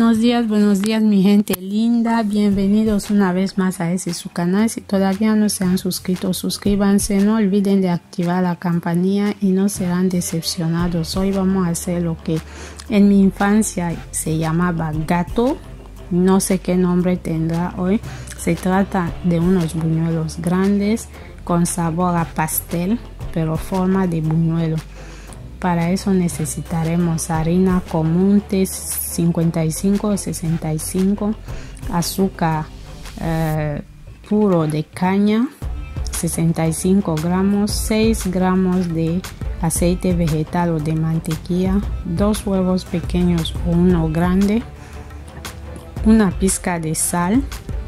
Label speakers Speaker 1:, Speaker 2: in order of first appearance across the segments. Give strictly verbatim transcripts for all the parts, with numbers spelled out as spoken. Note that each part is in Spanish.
Speaker 1: Buenos días, buenos días mi gente linda, bienvenidos una vez más a ese su canal. Si todavía no se han suscrito, suscríbanse, no olviden de activar la campanilla y no serán decepcionados. Hoy vamos a hacer lo que en mi infancia se llamaba gato, no sé qué nombre tendrá hoy. Se trata de unos buñuelos grandes con sabor a pastel, pero forma de buñuelo. Para eso necesitaremos harina común T cincuenta y cinco o sesenta y cinco, azúcar eh, puro de caña sesenta y cinco gramos, seis gramos de aceite vegetal o de mantequilla, dos huevos pequeños o uno grande, una pizca de sal,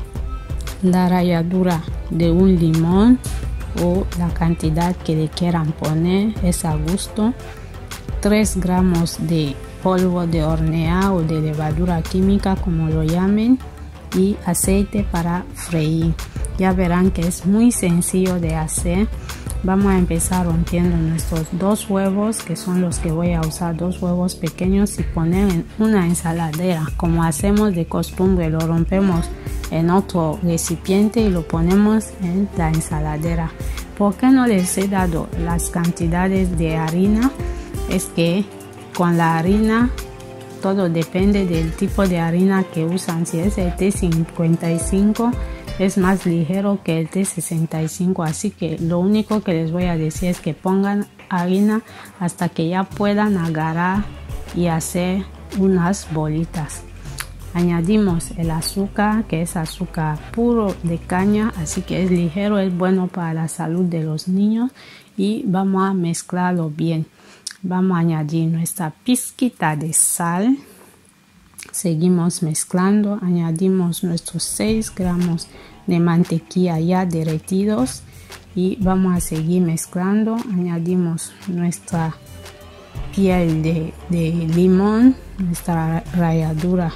Speaker 1: la ralladura de un limón o la cantidad que le quieran poner, es a gusto, tres gramos de polvo de hornear o de levadura química, como lo llamen, y aceite para freír. Ya verán que es muy sencillo de hacer. Vamos a empezar rompiendo nuestros dos huevos, que son los que voy a usar, dos huevos pequeños, y poner en una ensaladera como hacemos de costumbre. Lo rompemos en otro recipiente y lo ponemos en la ensaladera. ¿Por qué no les he dado las cantidades de harina? Es que con la harina todo depende del tipo de harina que usan. Si es el T cincuenta y cinco es más ligero que el T sesenta y cinco, así que lo único que les voy a decir es que pongan harina hasta que ya puedan agarrar y hacer unas bolitas. Añadimos el azúcar, que es azúcar puro de caña, así que es ligero, es bueno para la salud de los niños, y vamos a mezclarlo bien. Vamos a añadir nuestra pizquita de sal, seguimos mezclando, añadimos nuestros seis gramos de mantequilla ya derretidos y vamos a seguir mezclando. Añadimos nuestra piel de, de limón, nuestra ralladura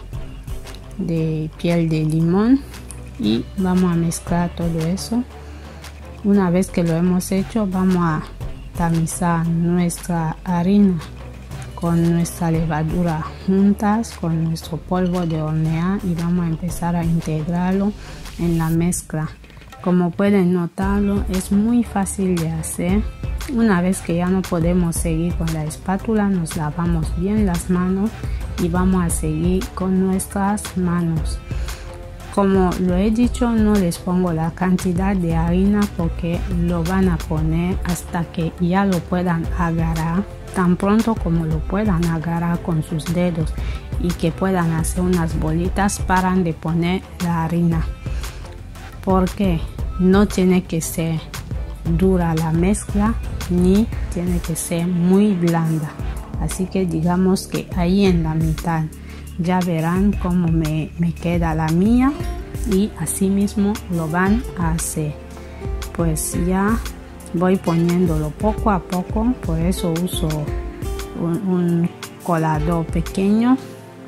Speaker 1: de piel de limón, y vamos a mezclar todo eso. Una vez que lo hemos hecho, vamos a tamizar nuestra harina con nuestra levadura juntas con nuestro polvo de hornear y vamos a empezar a integrarlo en la mezcla. Como pueden notarlo, es muy fácil de hacer. Una vez que ya no podemos seguir con la espátula, nos lavamos bien las manos y vamos a seguir con nuestras manos. Como lo he dicho, no les pongo la cantidad de harina porque lo van a poner hasta que ya lo puedan agarrar. Tan pronto como lo puedan agarrar con sus dedos y que puedan hacer unas bolitas, paran de poner la harina. Porque no tiene que ser dura la mezcla ni tiene que ser muy blanda. Así que digamos que ahí en la mitad. Ya verán cómo me, me queda la mía y así mismo lo van a hacer. Pues ya voy poniéndolo poco a poco, por eso uso un, un colador pequeño.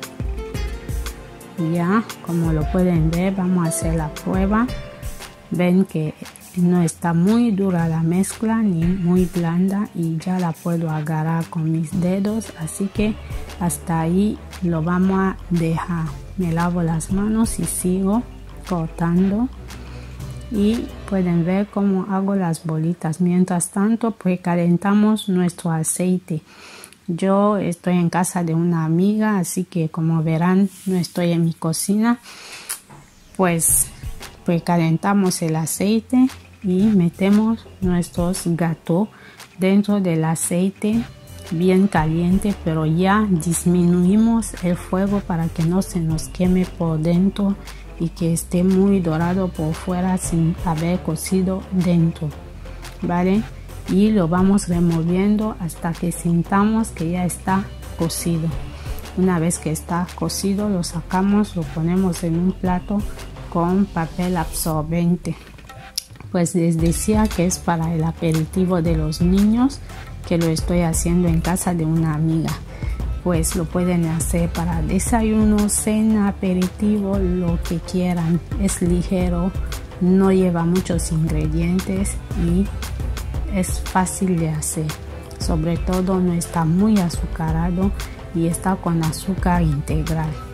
Speaker 1: Ya como lo pueden ver, vamos a hacer la prueba. Ven que no está muy dura la mezcla ni muy blanda y ya la puedo agarrar con mis dedos, así que hasta ahí lo vamos a dejar. Me lavo las manos y sigo cortando y pueden ver cómo hago las bolitas. Mientras tanto, pues calentamos nuestro aceite. Yo estoy en casa de una amiga, así que como verán no estoy en mi cocina. Pues pues calentamos el aceite y metemos nuestros gatos dentro del aceite bien caliente, pero ya disminuimos el fuego para que no se nos queme por dentro y que esté muy dorado por fuera sin haber cocido dentro, ¿vale? Y lo vamos removiendo hasta que sintamos que ya está cocido. Una vez que está cocido, lo sacamos, lo ponemos en un plato con papel absorbente. Pues les decía que es para el aperitivo de los niños, que lo estoy haciendo en casa de una amiga. Pues lo pueden hacer para desayuno, cena, aperitivo, lo que quieran. Es ligero, no lleva muchos ingredientes y es fácil de hacer. Sobre todo no está muy azucarado y está con azúcar integral.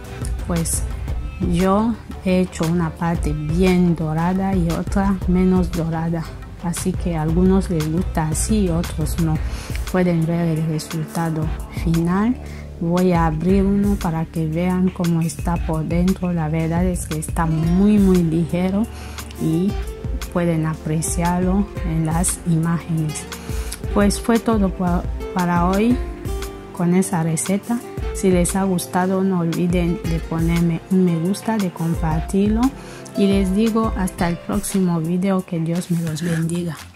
Speaker 1: pues yo he hecho una parte bien dorada y otra menos dorada, así que a algunos les gusta así y otros no. Pueden ver el resultado final. Voy a abrir uno para que vean cómo está por dentro. La verdad es que está muy muy ligero y pueden apreciarlo en las imágenes. Pues fue todo para hoy con esa receta. Si les ha gustado, no olviden de ponerme un me gusta, de compartirlo, y les digo hasta el próximo video. Que Dios me los bendiga.